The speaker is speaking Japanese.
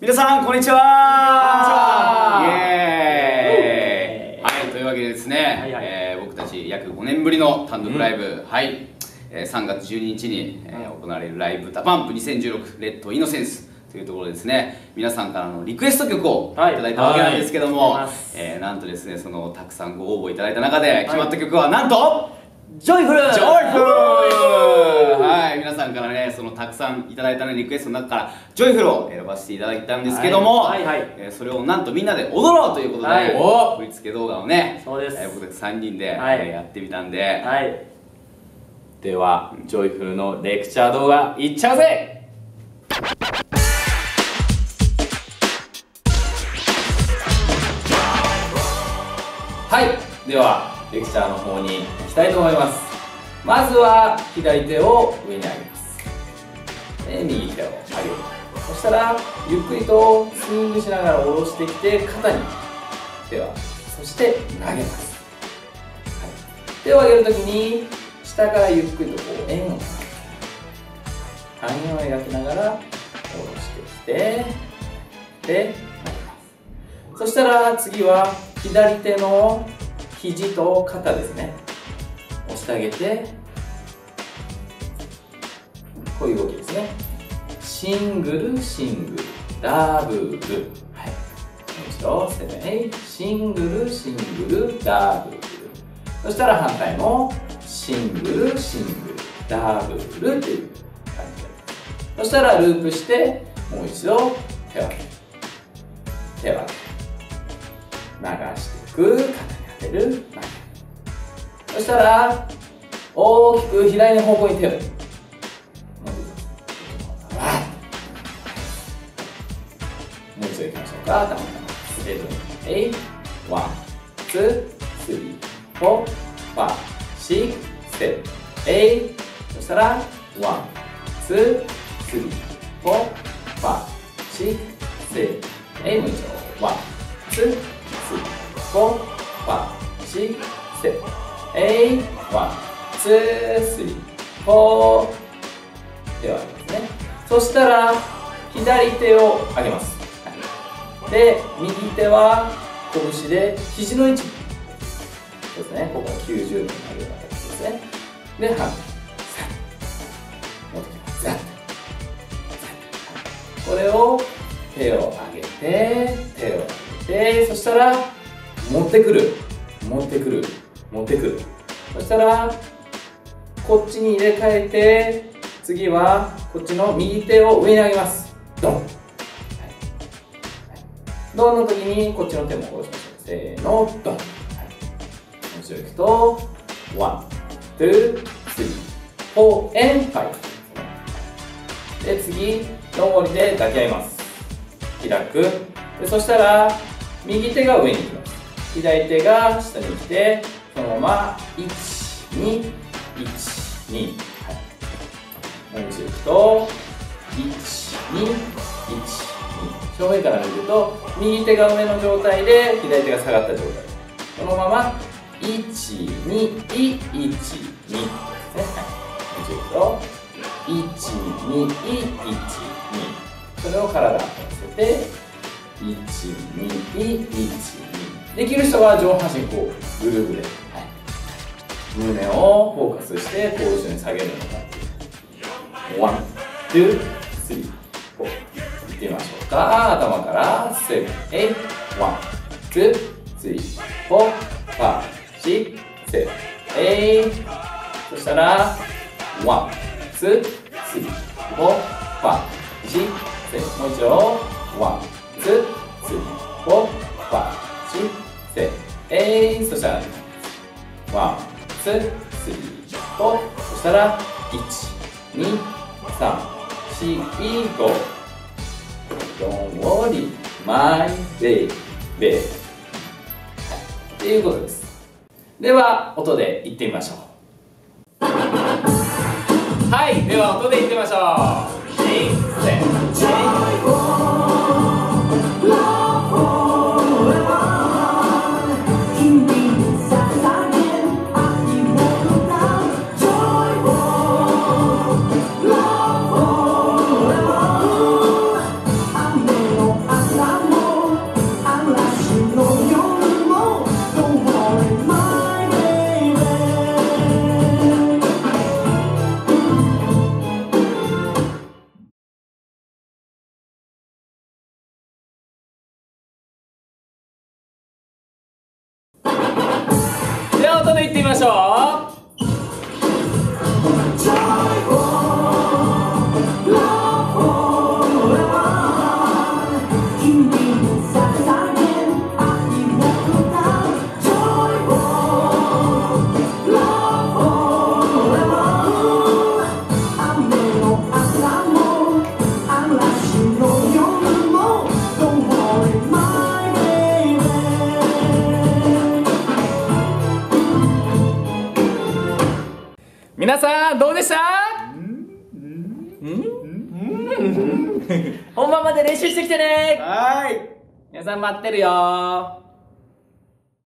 皆さんこんにちは。イエーイ。はい、というわけでですね、僕たち約5年ぶりの単独ライブ、はい、3月12日に、行われるライブダパンプ2016レッドイノセンスというところでですね、皆さんからのリクエスト曲をいただいたわけなんですけども、なんとですね、そのたくさんご応募いただいた中で決まった曲はなんと、 ジョイフル！ ジョイフル！はい、皆さんからね、そのたくさんいただいた、ね、リクエストの中からジョイフルを選ばせていただいたんですけども、それをなんとみんなで踊ろうということで、振り付け動画をね、僕たち3人で、やってみたんで、 ではジョイフルのレクチャー動画いっちゃうぜ。はい、ではレクチャーの方に行きたいと思います。まずは左手を上に上げます。で右手を上げる。そしたらゆっくりとスイングしながら下ろしてきて肩に手を上げ、そして投げます。手を上げるときに下からゆっくりとこう円を半円を描きながら下ろしてきて、で投げます。そしたら次は左手の肘と肩ですね、押してあげて、こういう動きですね。シングルシングルダブル、はい、もう一度攻め、シングルシングルダブル、そしたら反対もシングルシングルダブルっていう感じで、そしたらループしてもう一度手を上げて手を上げて流していく、肩に当てる、投げる。そしたら大きく左の方向に手をもう一度いきましょうか。頭からワン、ツー、スリー、フォー、ファイブ、シックス、セブン、そしたらワン、ツー、スリー、フォー、ファイブ、シックス、セブン、もう一度ワン、ツー、スリー、フォー、ファイブ、シックス、セブン、ワン、ツー、スリー、フォー、手を上げますね。そしたら左手を上げます。で、右手は拳で肘の位置ですね。ここは90度になるような形ですね。で、反対、持ってきます。これを手を上げて、手を上げて、そしたら持ってくる、持ってくる、持ってくる。そしたらこっちに入れ替えて、次はこっちの右手を上に上げます。ドン。ドンの時にこっちの手も下ろしましょう。せーの、ドン。もう一度いくと、ワン、ツー、スリー、フォー、エン、ファイブ。で、次、のぼりで抱き合います。開く。で、そしたら、右手が上に行きます。左手が下に来て、そのまま、1、2、1、2。もう一度いくと、1、2、1、2。正面から見ると、右手が上の状態で、左手が下がった状態。そのまま、1、2、1、2ですね。もう一度いくと、1、2、1、2。それを体に合わせて、1、2、1、2。できる人は上半身こう、ぐるぐる。胸をフォーカスして、こう後ろに下げるのか。ワン、ツー、スリー、フォー。いってみましょうか。頭からセブン、エイト、ワン、ツー、スリー、フォー、ファイブ、シックス、セブン、エイト。そしたら、ワン、ツー、スリー、フォー、ファイブ、シックス、セブン。もう一度、ワン、ツー、スリー、フォー、ファイブ、シックス、セブン、エイト。そしたら、ワン、ツー、スリー、フォー。そしたら、1、2、3、4、5。Don't worry, my baby. っていうことです。では、音で言ってみましょう。はい、では音で言ってみましょう。 ょう。皆さんどうでした？本番まで練習してきてね。 はい。 皆さん待ってるよ。